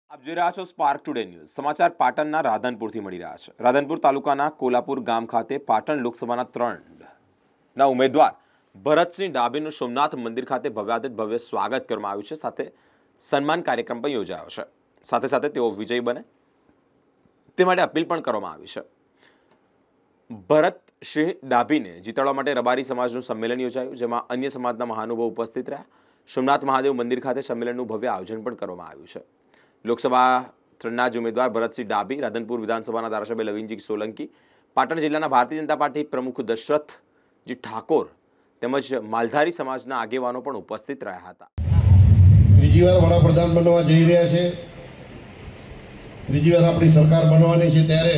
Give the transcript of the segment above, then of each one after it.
આપ જોઈ રહ્યા છો સ્પાર્ક ટુડે ન્યૂઝ સમાચાર પાટણના રાધનપુરથી મળી રહ્યા છે। રાધનપુર તાલુકાના કોલાપુર ગામ ખાતે પાટણ લોકસભાના 3ના ઉમેદવાર ભરતસિંહ ડાભીનું સોમનાથ મંદિર ખાતે ભવ્યાતિથ્ય ભવ્ય સ્વાગત કરવામાં આવ્યું છે। સાથે સન્માન કાર્યક્રમ પણ યોજાયો છે। સાથે સાથે તેઓ વિજયી બને તે માટે અપીલ પણ કરવામાં આવી છે। ભરતસિંહ ડાભીને જીતાડવા માટે રબારી સમાજનું સંમેલન યોજાયું, જેમાં અન્ય સમાજના મહાનુભાવો ઉપસ્થિત રહ્યા। સોમનાથ મહાદેવ મંદિર ખાતે સંમેલનનું ભવ્ય આયોજન પણ કરવામાં આવ્યું છે। લોકસભા 3ના ઉમેદવાર ભરતસિંહ ડાભી, રાધનપુર વિધાનસભાના ધારાસભ્ય લવિંગજી સોલંકી, પાટણ જિલ્લાના ભારતીય જનતા પાર્ટી પ્રમુખ દશરથજી ઠાકોર તેમજ માલધારી સમાજના આગેવાનો પણ ઉપસ્થિત રહ્યા હતા। ત્રીજી વાર વડાપ્રધાન બનવા જઈ રહ્યા છે, ત્રીજી વાર આપણી સરકાર બનવાની છે, ત્યારે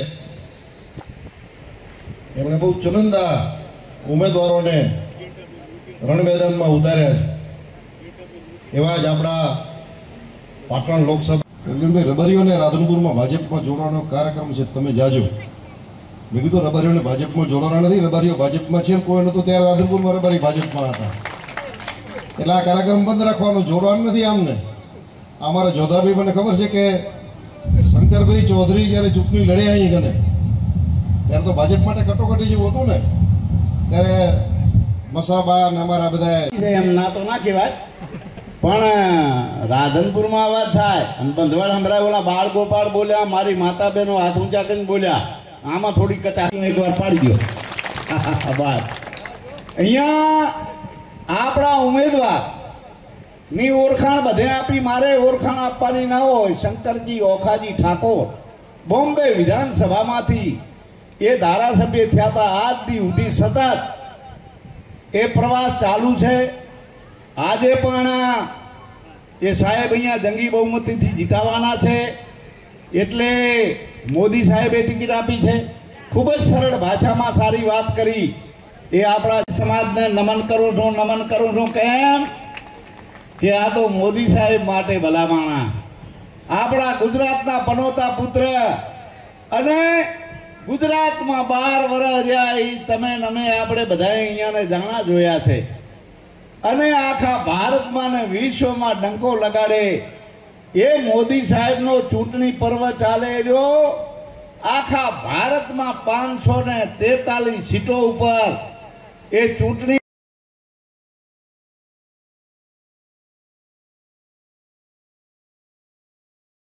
એમણે બહુ ચુનંદા ઉમેદવારોને રણ મેદાનમાં ઉતાર્યા છે। એવા જ આપણા પાટણ લોકસભા રબારીઓને રાધનપુરમાં ભાજપમાં જોડવાનો કાર્યક્રમ છે, તમે જાજો। મેં કીધું રબારીઓને ભાજપમાં જોડવાના નથી, રબારીઓ ભાજપમાં છે, કોઈ નહોતું ત્યારે રાધનપુરમાં રબારી ભાજપમાં હતા, એટલે આ કાર્યક્રમ બંધ રાખવાનો, જોડવાનું નથી આમને। અમારા જોધાભાઈ મને ખબર છે કે શંકરભાઈ ચૌધરી જ્યારે ચૂંટણી લડ્યા અહીં કને ત્યારે તો ભાજપ માટે કટોકટી જેવું હતું ને, ત્યારે મસાબા ને અમારા બધા એમ ના તો ના કહેવાય, પણ રાધનપુરમાં અવાજ થાય અને બંધવાડ સંભળાય। ઓલા બાળ ગોપાળ બોલ્યા, મારી માતા બહેનો હાથ ઊંચા કરીને બોલ્યા, આમાં થોડી કચાશ એકવાર પાડી દો। બસ અહીંયા આપણા ઉમેદવારની ઓળખાણ બધે આપી, મારે ઓળખાણ આપવાની ના હોય। શંકરજી ઓખાજી ઠાકોર બોમ્બે વિધાનસભામાંથી એ ધારાસભ્ય થયા હતા, આજ દી સુધી સતત એ પ્રવાસ ચાલુ છે। આજે પણ એ સાહેબ અહીંયા જંગી બહુમતીથી જીતાવાના છે, એટલે મોદી સાહેબે ટિકિટ આપી છે। ખૂબ જ સરળ ભાષામાં સારી વાત કરી। એ આપણા સમાજને નમન કરું છું। કેમ કે આ તો મોદી સાહેબ માટે ભલામણા, આપણા ગુજરાતના પનોતા પુત્ર અને ગુજરાતમાં 12 વર્ષ રહ્યા એ તમે નમે આપણે બધાએ અહીંયાને જાણા જોયા છે, અને આખા ભારતમાં ને વિશ્વમાં ડંકો લગાડે એ મોદી સાહેબનો ચૂંટણી પર્વ ચાલે રહ્યો। આખા ભારતમાં 543 સીટો ઉપર એ ચૂંટણી